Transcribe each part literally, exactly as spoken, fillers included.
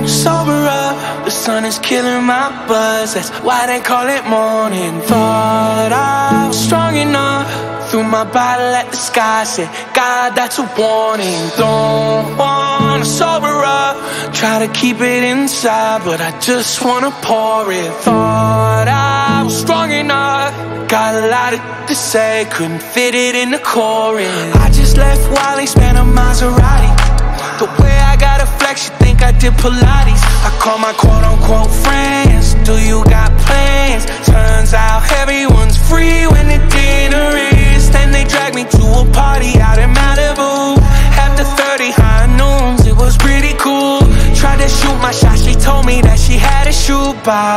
sober up, the sun is killing my buzz. That's why they call it morning. Thought I was strong enough, threw my bottle at the sky, said, God, that's a warning. Don't wanna sober up, try to keep it inside, but I just wanna pour it. Thought I was strong enough, got a lot of to say, couldn't fit it in the chorus. I just left Wally, spent a Maserati. The way I gotta flex, you think I did Pilates. I call my quote-unquote friends, do you got plans? Turns out everyone's free when the dinner is. Then they drag me to a party out in Malibu. After thirty high noons, it was pretty cool. Tried to shoot my shot, she told me that she had to shoot.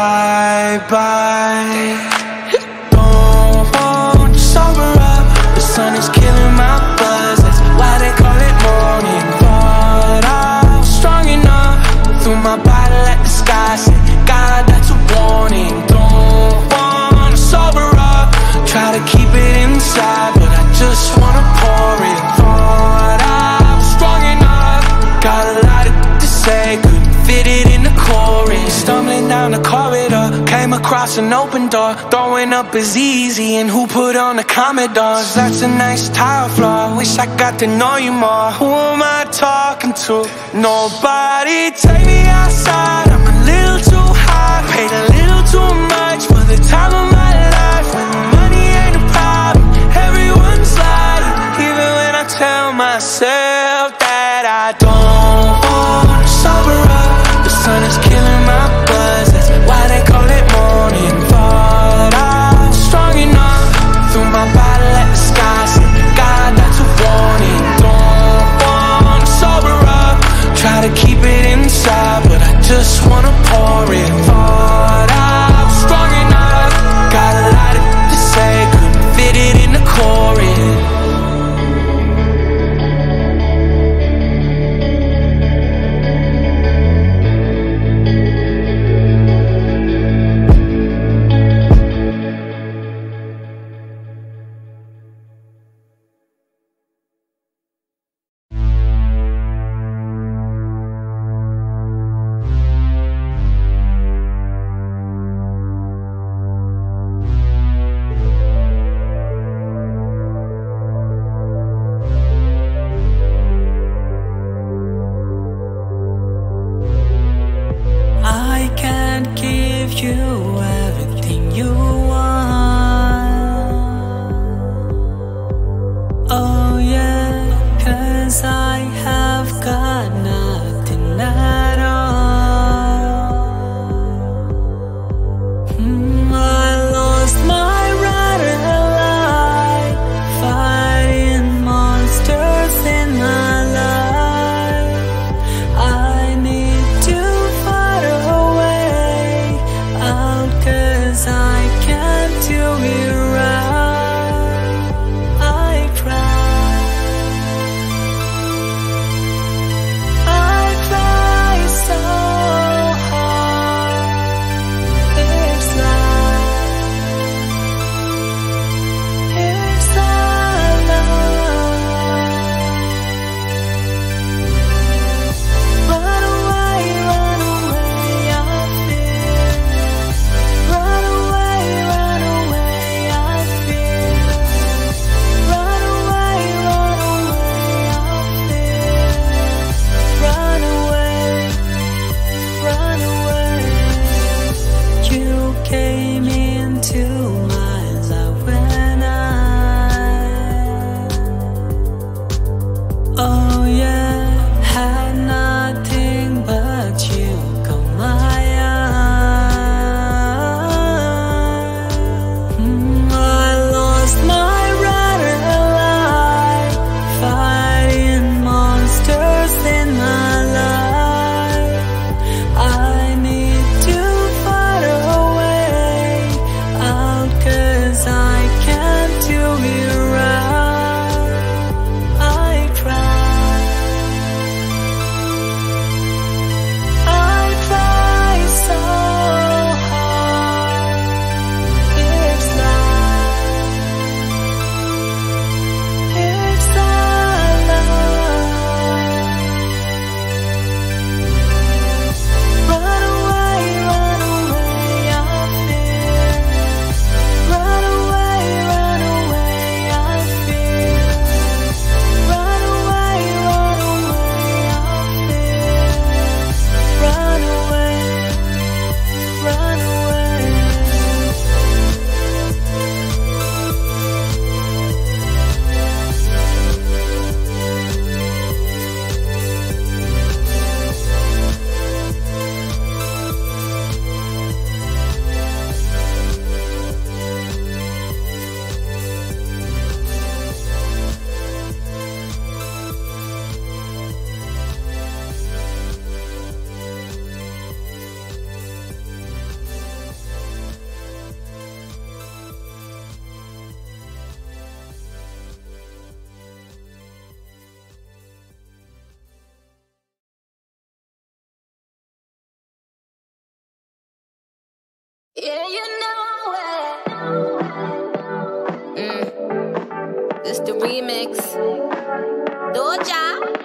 Bye-bye. Don't want to sober up, the sun is killing my buzz. That's why they call it morning. Thought I was strong enough, threw my bottle at the sky, said, God, that's a warning. Don't wanna sober up, try to keep it inside, but I just wanna pour it. Thought I was strong enough, got a lot to say, couldn't fit it in the chorus. Stumbling down the corridor, came across an open door. Throwing up is easy, and who put on the Commodores? That's a nice tile floor, wish I got to know you more. Who am I talking to? Nobody. Take me outside, I'm a little too high, paid a little too much for the time of my life. When money ain't a problem, everyone's lying. Even when I tell myself that I don't wanna sober up, the sun is killing my buzz. That's why they call it morning. Thought I was strong enough, threw my bottle at the sky, said, God, that's a warning. Don't wanna sober up, try to keep it inside, but I just wanna pour it. Thought I was strong enough, got a lot to say, couldn't fit it in the chorus. You everything you want. Oh yeah, 'cause I have got nothing at all. mm, I lost my right life, fighting monsters in my life. I need to fight away. I'll the remix. Doja.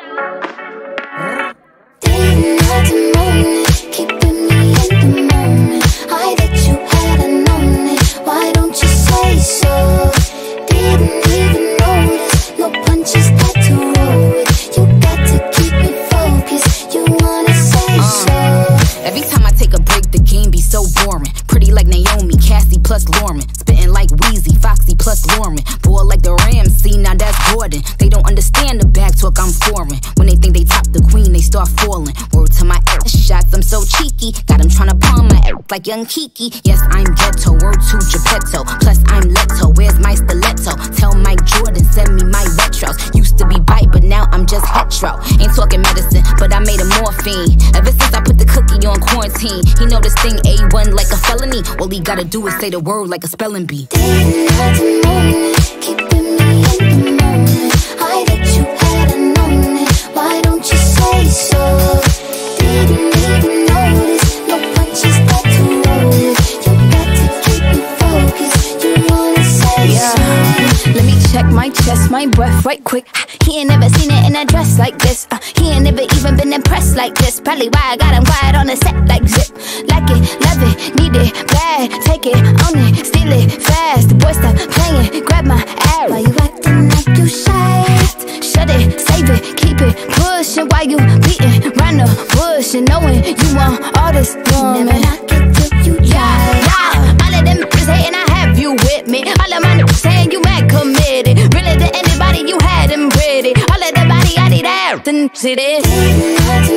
Didn't have to moan it, keeping me in the moment. I that you had known it, why don't you say so? Didn't even notice, no punches got to roll with. You got to keep me focused, you wanna say uh, so. Every time I take a break, the game be so boring. Pretty like Naomi, Cassie plus Lauren. Spitting like Wheezy, Foxy plus Lauren. Boy like the Rams, see now that's Jordan. They don't understand the back talk, I'm foreign. When they think they top the queen, they start falling. Word to my ass shots, I'm so cheeky. Got him tryna palm my ass like young Kiki. Yes, I'm ghetto, word to Geppetto. Plus I'm Leto, where's my stiletto? Tell Mike Jordan, send me my retros. Used to be bite, but now I'm just hetero. Ain't talking medicine, but I made a morphine. Ever since I put the cookie on quarantine, he know this thing A one like a felony. All he gotta do is say the word like a spelling bee. Didn't have to moan it, keeping me in the moment. I that you had known it, why don't you say so? Didn't even notice, no punches got to roll with. You got to keep me focused, you wanna say yeah. so. Let me check my chest, my breath right quick. He ain't never seen it in a dress like this. uh, He ain't never even been impressed like this. Probably why I got him quiet on the set like zip. Like it, love it, need it, bad. Take it, own it, steal it, fast. The boy stop playing, grab my ass. Why you acting like you shy? Shut it, save it, keep it pushing. While you beating round the bush and knowing you want all this woman. Never knock it till you Yeah, try. yeah. All of them bitches hating, I have you with me. All of my niggas saying you mad committed. Really to anybody, you had them pretty. All of the body, I need out and see this. Didn't have to